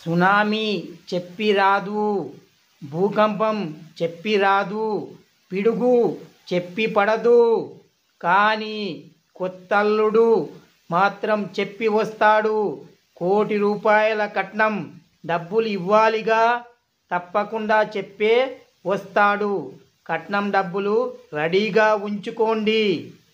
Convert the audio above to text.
Tsunami చెప్పి రాదు, భూకంపం చెప్పి రాదు, పిడుగు చెప్పి పడదు, కానీ కొత్తల్లుడు మాత్రం చెప్పి వస్తాడు. ₹1,00,00,000 కట్నం, డబ్బులు ఇవ్వాలిగా, తప్పకుండా చెప్పే వస్తాడు. కట్నం డబ్బులు రెడీగా ఉంచుకోండి.